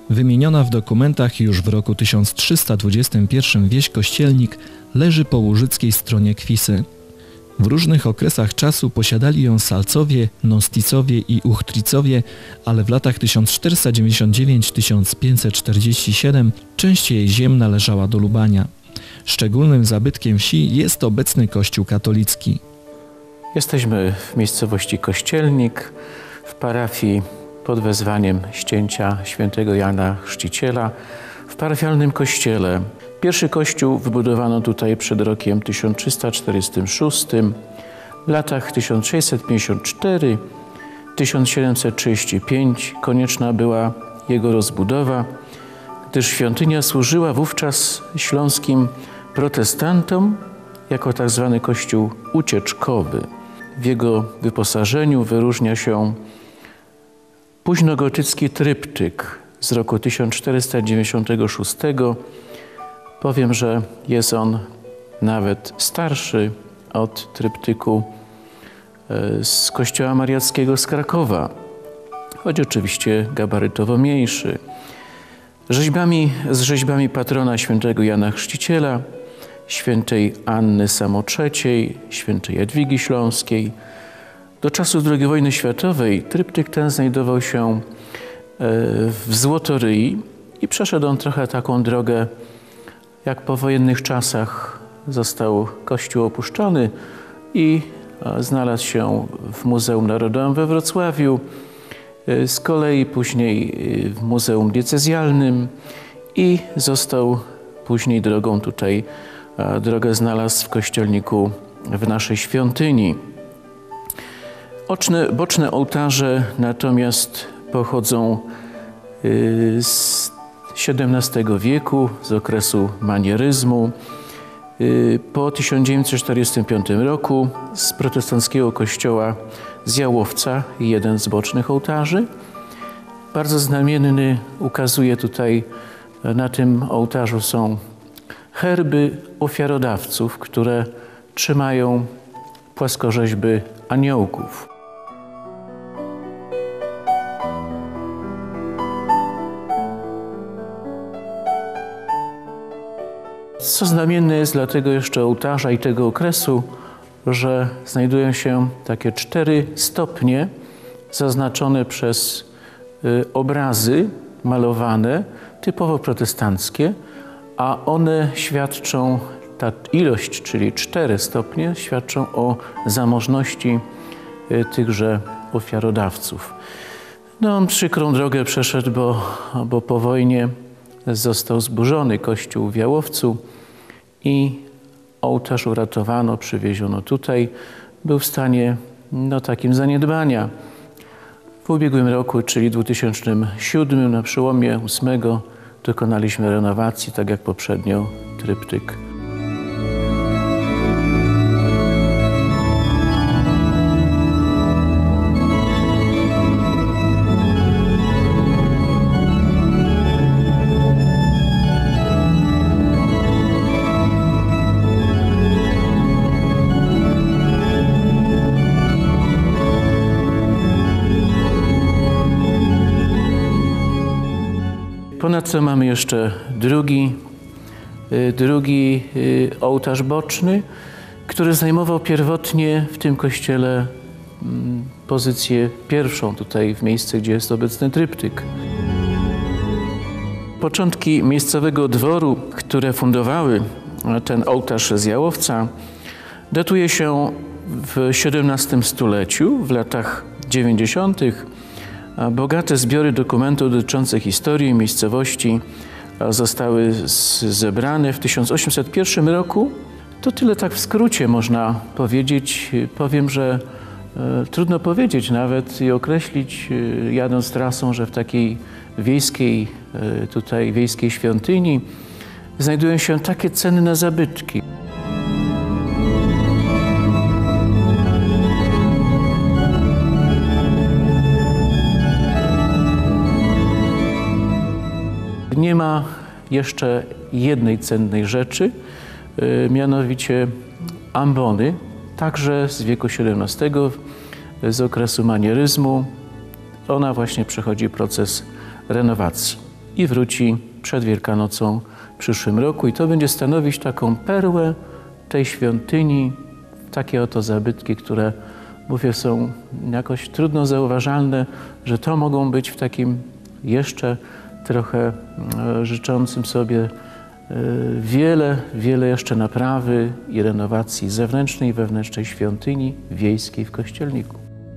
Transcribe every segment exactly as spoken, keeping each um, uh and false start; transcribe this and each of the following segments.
Wymieniona w dokumentach już w roku tysiąc trzysta dwudziestym pierwszym wieś Kościelnik leży po łużyckiej stronie Kwisy. W różnych okresach czasu posiadali ją Salcowie, Nosticowie i Uchtricowie, ale w latach tysiąc czterysta dziewięćdziesiąt dziewięć do tysiąc pięćset czterdzieści siedem część jej ziem należała do Lubania. Szczególnym zabytkiem wsi jest obecny kościół katolicki. Jesteśmy w miejscowości Kościelnik, w parafii pod wezwaniem ścięcia świętego Jana Chrzciciela, w parafialnym kościele. Pierwszy kościół wybudowano tutaj przed rokiem tysiąc trzysta czterdziestym szóstym. W latach tysiąc sześćset pięćdziesiąt cztery do tysiąc siedemset trzydzieści pięć konieczna była jego rozbudowa, gdyż świątynia służyła wówczas śląskim protestantom jako tak zwany kościół ucieczkowy. W jego wyposażeniu wyróżnia się późnogotycki tryptyk z roku tysiąc czterysta dziewięćdziesiątego szóstego. Powiem, że jest on nawet starszy od tryptyku z kościoła mariackiego z Krakowa, choć oczywiście gabarytowo mniejszy. Rzeźbami, z rzeźbami patrona świętego Jana Chrzciciela, świętej Anny Samotrzeciej, świętej Jadwigi Śląskiej. Do czasów drugiej wojny światowej tryptyk ten znajdował się w Złotoryi i przeszedł on trochę taką drogę, jak po wojennych czasach został kościół opuszczony i znalazł się w Muzeum Narodowym we Wrocławiu, z kolei później w Muzeum Diecezjalnym i został później drogą tutaj, drogę znalazł w Kościelniku w naszej świątyni. Oczne, boczne ołtarze natomiast pochodzą z siedemnastego wieku, z okresu manieryzmu. Po tysiąc dziewięćset czterdziestym piątym roku z protestanckiego kościoła z Jałowca jeden z bocznych ołtarzy. Bardzo znamienny, ukazuje tutaj, na tym ołtarzu są herby ofiarodawców, które trzymają płaskorzeźby aniołków. Co znamienne jest dla tego jeszcze ołtarza i tego okresu, że znajdują się takie cztery stopnie zaznaczone przez y, obrazy malowane, typowo protestanckie, a one świadczą, ta ilość, czyli cztery stopnie, świadczą o zamożności y, tychże ofiarodawców. No, on przykrą drogę przeszedł, bo, bo po wojnie został zburzony kościół w Jałowcu i ołtarz uratowano, przywieziono tutaj. Był w stanie no, takim zaniedbania. W ubiegłym roku, czyli dwa tysiące siódmym, na przełomie ósmego dokonaliśmy renowacji, tak jak poprzednio tryptyk. Ponadto mamy jeszcze drugi, drugi ołtarz boczny, który zajmował pierwotnie w tym kościele pozycję pierwszą, tutaj w miejscu, gdzie jest obecny tryptyk. Początki miejscowego dworu, które fundowały ten ołtarz z Jałowca, datuje się w siedemnastym stuleciu, w latach dziewięćdziesiątych. Bogate zbiory dokumentów dotyczących historii miejscowości zostały zebrane w tysiąc osiemset pierwszym roku. To tyle tak w skrócie można powiedzieć. Powiem, że e, trudno powiedzieć nawet i określić, e, jadąc trasą, że w takiej wiejskiej, e, tutaj wiejskiej świątyni znajdują się takie cenne zabytki. Nie ma jeszcze jednej cennej rzeczy, mianowicie ambony, także z wieku siedemnastego, z okresu manieryzmu. Ona właśnie przechodzi proces renowacji. i wróci przed Wielkanocą w przyszłym roku. I to będzie stanowić taką perłę tej świątyni, takie oto zabytki, które, mówię, są jakoś trudno zauważalne, że to mogą być w takim jeszcze trochę życzącym sobie wiele, wiele jeszcze naprawy i renowacji zewnętrznej i wewnętrznej świątyni wiejskiej w Kościelniku.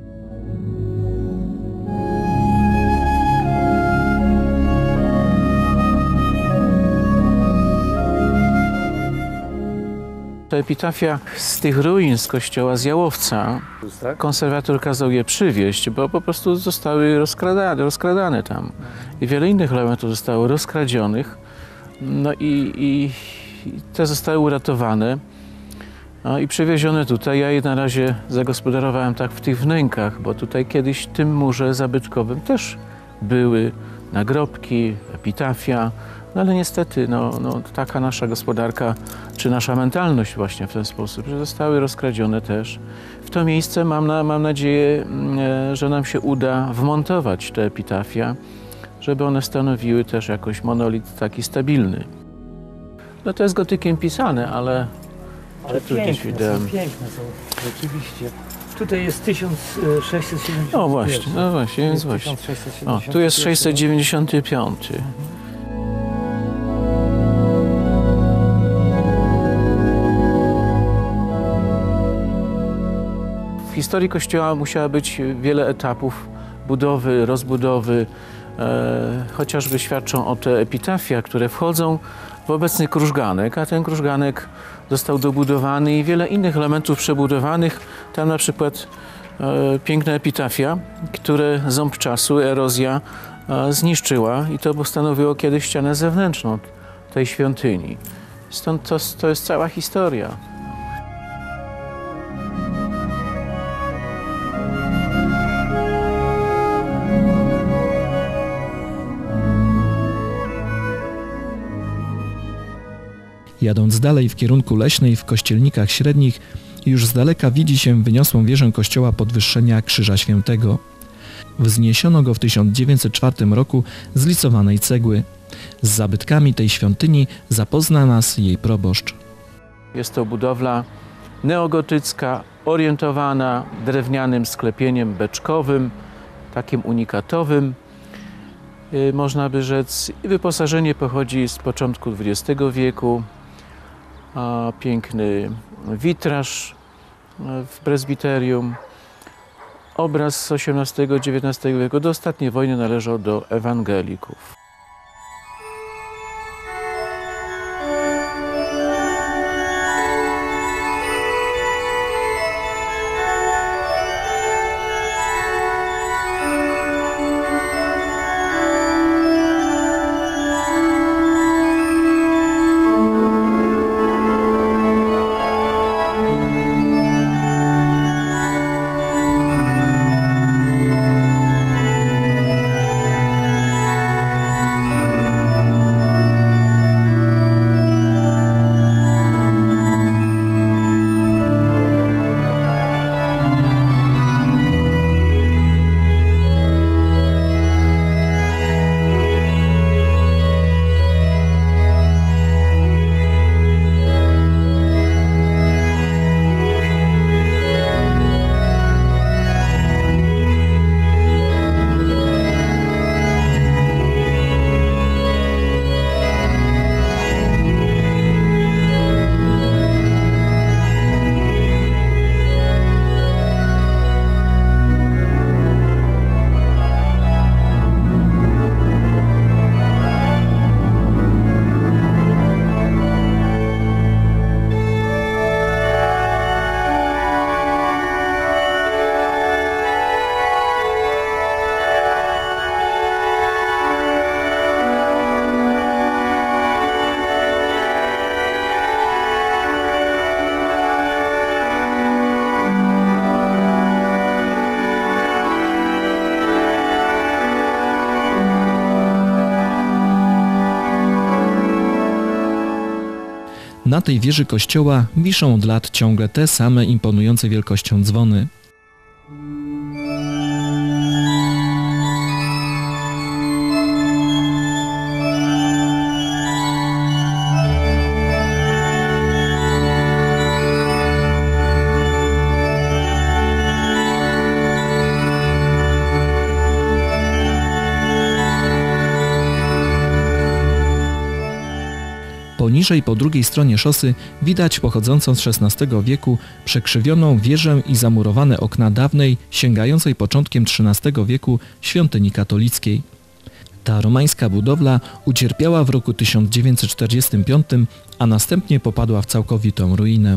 Ta epitafia z tych ruin z kościoła z Jałowca, konserwator kazał je przywieźć, bo po prostu zostały rozkradane, rozkradane tam. I wiele innych elementów zostało rozkradzionych. No i, i, i te zostały uratowane no i przywiezione tutaj. Ja je na razie zagospodarowałem tak w tych wnękach, bo tutaj kiedyś w tym murze zabytkowym też były nagrobki, epitafia. No ale niestety no, no, taka nasza gospodarka, czy nasza mentalność właśnie w ten sposób, że zostały rozkradzione też. W to miejsce mam, na, mam nadzieję, że nam się uda wmontować te epitafia, żeby one stanowiły też jakoś monolit taki stabilny. No to jest gotykiem pisane, ale... Ale tu piękne gdzieś widałem. są, piękne są, rzeczywiście. Tutaj jest tysiąc sześćset siedemdziesiąt jeden. O właśnie, no właśnie, więc właśnie. O, tu jest sześćset dziewięćdziesiąty piąty. W historii Kościoła musiało być wiele etapów budowy, rozbudowy. E, chociażby świadczą o te epitafia, które wchodzą w obecny krużganek, a ten krużganek został dobudowany i wiele innych elementów przebudowanych. Tam na przykład e, piękne epitafia, które ząb czasu, erozja e, zniszczyła i to stanowiło kiedyś ścianę zewnętrzną tej świątyni. Stąd to, to jest cała historia. Jadąc dalej w kierunku Leśnej w Kościelnikach Średnich, już z daleka widzi się wyniosłą wieżę kościoła Podwyższenia Krzyża Świętego. Wzniesiono go w tysiąc dziewięćset czwartym roku z lisowanej cegły. Z zabytkami tej świątyni zapozna nas jej proboszcz. Jest to budowla neogotycka, orientowana drewnianym sklepieniem beczkowym, takim unikatowym, można by rzec. I wyposażenie pochodzi z początku dwudziestego wieku. A piękny witraż w prezbiterium, obraz z osiemnastego dziewiętnastego wieku. Do ostatniej wojny należał do ewangelików. Na tej wieży kościoła wiszą od lat ciągle te same imponujące wielkością dzwony. Poniżej po drugiej stronie szosy widać pochodzącą z szesnastego wieku przekrzywioną wieżę i zamurowane okna dawnej, sięgającej początkiem trzynastego wieku świątyni katolickiej. Ta romańska budowla ucierpiała w roku tysiąc dziewięćset czterdziestym piątym, a następnie popadła w całkowitą ruinę.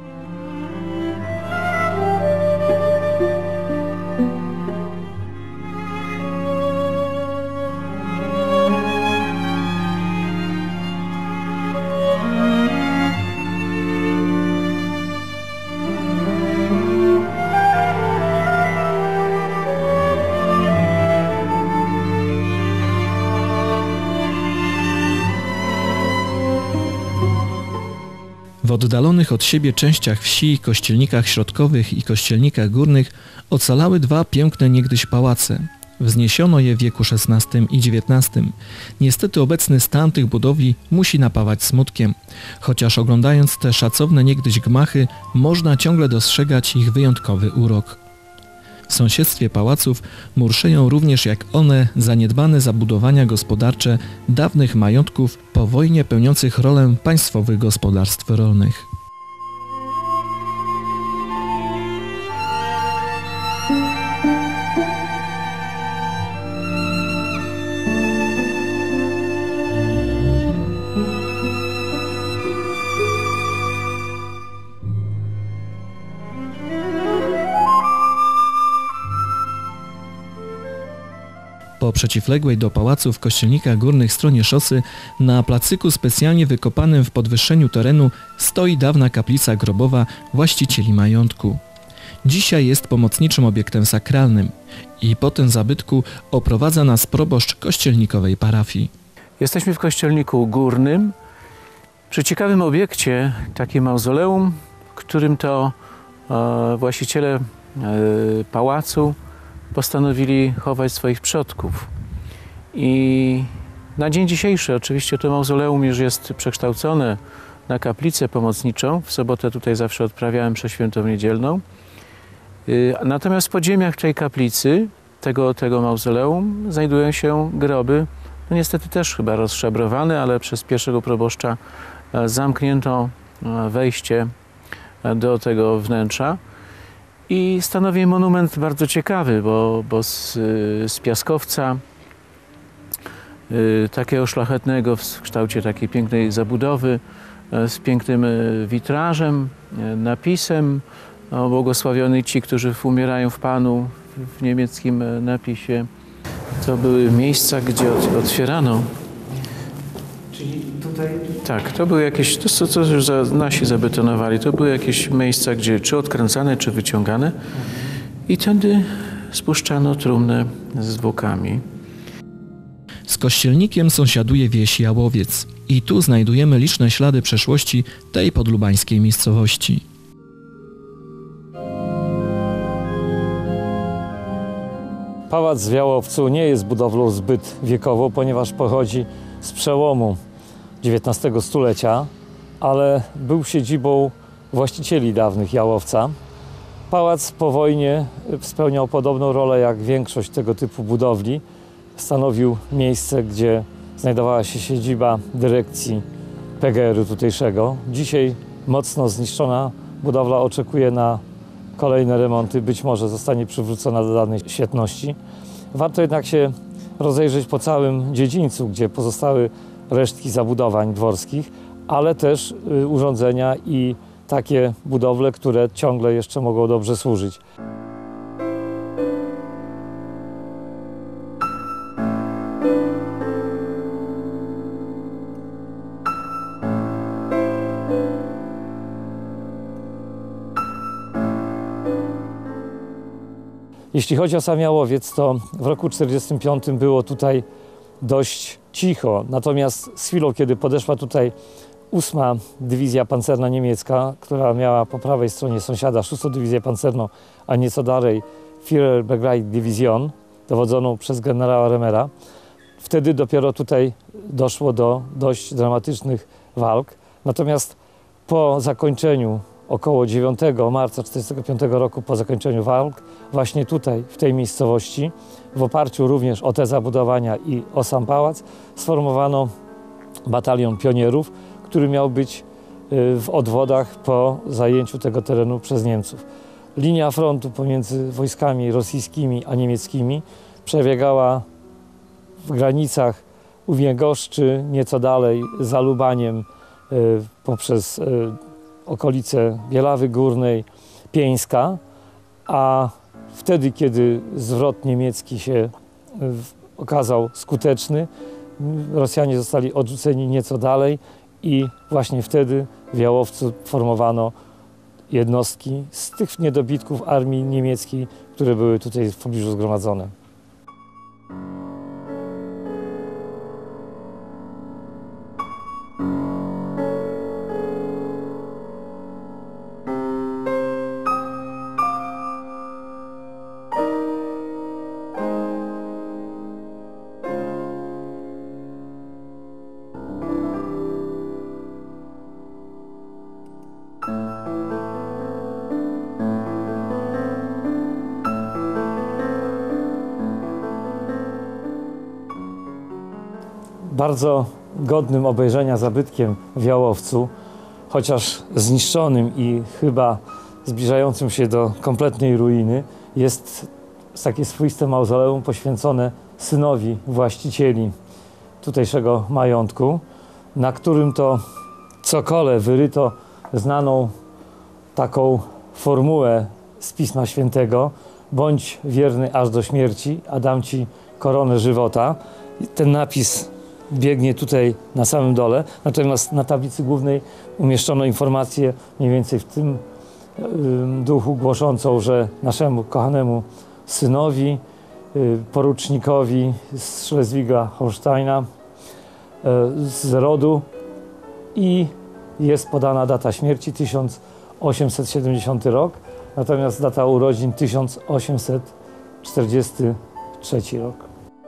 W oddalonych od siebie częściach wsi, kościelnikach środkowych i kościelnikach górnych ocalały dwa piękne niegdyś pałace. Wzniesiono je w wieku szesnastym i dziewiętnastym. Niestety obecny stan tych budowli musi napawać smutkiem, chociaż oglądając te szacowne niegdyś gmachy można ciągle dostrzegać ich wyjątkowy urok. W sąsiedztwie pałaców murszeją również jak one zaniedbane zabudowania gospodarcze dawnych majątków po wojnie pełniących rolę państwowych gospodarstw rolnych. Po przeciwległej do pałacu w kościelnikach górnych stronie szosy, na placyku specjalnie wykopanym w podwyższeniu terenu stoi dawna kaplica grobowa właścicieli majątku. Dzisiaj jest pomocniczym obiektem sakralnym i po tym zabytku oprowadza nas proboszcz kościelnikowej parafii. Jesteśmy w kościelniku górnym, przy ciekawym obiekcie, takim mauzoleum, w którym to e, właściciele e, pałacu postanowili chować swoich przodków. I na dzień dzisiejszy oczywiście to mauzoleum już jest przekształcone na kaplicę pomocniczą. W sobotę tutaj zawsze odprawiałem mszę świętą niedzielną. Natomiast w podziemiach tej kaplicy, tego, tego mauzoleum, znajdują się groby, no niestety też chyba rozszabrowane, ale przez pierwszego proboszcza zamknięto wejście do tego wnętrza. I stanowi monument bardzo ciekawy, bo, bo z, z piaskowca y, takiego szlachetnego w kształcie takiej pięknej zabudowy, y, z pięknym y, witrażem, y, napisem o błogosławiony ci, którzy umierają w Panu w niemieckim y, napisie. To były miejsca, gdzie od, otwierano. Czyli tutaj... Tak, to były jakieś, to co, co już za, nasi zabetonowali, to były jakieś miejsca, gdzie czy odkręcane, czy wyciągane i tędy spuszczano trumnę z zwłokami. Z kościelnikiem sąsiaduje wieś Jałowiec i tu znajdujemy liczne ślady przeszłości tej podlubańskiej miejscowości. Pałac w Jałowcu nie jest budowlą zbyt wiekową, ponieważ pochodzi z przełomu dziewiętnastego stulecia, ale był siedzibą właścicieli dawnych Jałowca. Pałac po wojnie spełniał podobną rolę jak większość tego typu budowli. Stanowił miejsce, gdzie znajdowała się siedziba dyrekcji P G R-u tutejszego. Dzisiaj mocno zniszczona budowla oczekuje na kolejne remonty, być może zostanie przywrócona do dawnej świetności. Warto jednak się rozejrzeć po całym dziedzińcu, gdzie pozostały resztki zabudowań dworskich, ale też y, urządzenia i takie budowle, które ciągle jeszcze mogą dobrze służyć. Jeśli chodzi o sam Jałowiec, to w roku tysiąc dziewięćset czterdziestym piątym było tutaj dość cicho. Natomiast z chwilą, kiedy podeszła tutaj ósma Dywizja Pancerna Niemiecka, która miała po prawej stronie sąsiada szóstą Dywizję Pancerną, a nieco dalej Führerbegleitdivision, dowodzoną przez generała Remera, wtedy dopiero tutaj doszło do dość dramatycznych walk. Natomiast po zakończeniu około dziewiątego marca tysiąc dziewięćset czterdziestego piątego roku, po zakończeniu walk, właśnie tutaj, w tej miejscowości, w oparciu również o te zabudowania i o sam pałac, sformowano batalion pionierów, który miał być w odwodach po zajęciu tego terenu przez Niemców. Linia frontu pomiędzy wojskami rosyjskimi a niemieckimi przebiegała w granicach Uwięgoszczy, nieco dalej za Lubaniem, poprzez okolice Bielawy Górnej, Pieńska, a wtedy, kiedy zwrot niemiecki się okazał skuteczny, Rosjanie zostali odrzuceni nieco dalej i właśnie wtedy w Jałowcu formowano jednostki z tych niedobitków armii niemieckiej, które były tutaj w pobliżu zgromadzone. Bardzo godnym obejrzenia zabytkiem w Jałowcu, chociaż zniszczonym i chyba zbliżającym się do kompletnej ruiny, jest takie swoiste mauzoleum poświęcone synowi właścicieli tutejszego majątku, na którym to cokole wyryto znaną taką formułę z Pisma Świętego: bądź wierny aż do śmierci, a dam ci koronę żywota. I ten napis biegnie tutaj na samym dole, natomiast na tablicy głównej umieszczono informację mniej więcej w tym y, duchu głoszącą, że naszemu kochanemu synowi, y, porucznikowi z Szlezwiga-Holsteina, y, z rodu, i jest podana data śmierci tysiąc osiemset siedemdziesiąty rok, natomiast data urodzin tysiąc osiemset czterdziesty trzeci rok.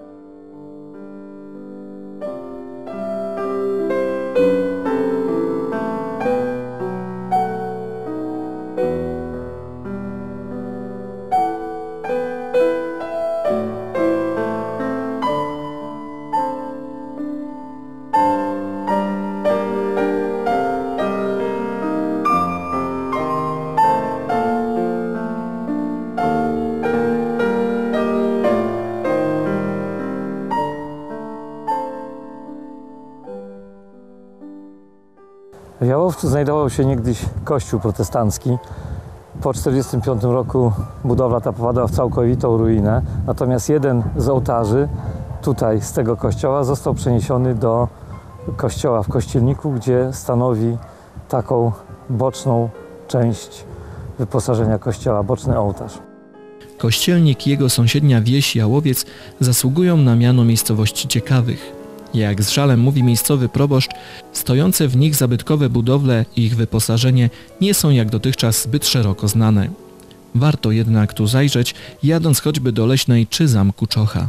W Jałowcu znajdował się niegdyś kościół protestancki. Po tysiąc dziewięćset czterdziestym piątym roku budowla ta popadła w całkowitą ruinę, natomiast jeden z ołtarzy tutaj z tego kościoła został przeniesiony do kościoła w Kościelniku, gdzie stanowi taką boczną część wyposażenia kościoła, boczny ołtarz. Kościelnik i jego sąsiednia wieś Jałowiec zasługują na miano miejscowości ciekawych. Jak z żalem mówi miejscowy proboszcz, stojące w nich zabytkowe budowle i ich wyposażenie nie są jak dotychczas zbyt szeroko znane. Warto jednak tu zajrzeć, jadąc choćby do Leśnej czy Zamku Czocha.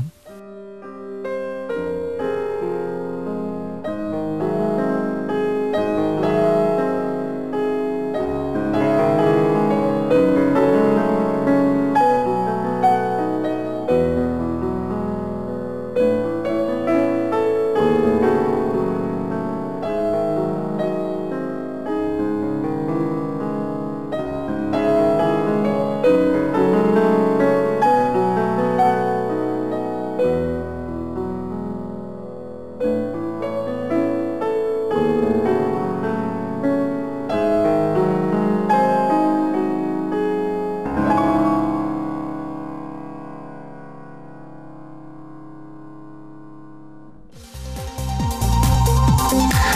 Thank you.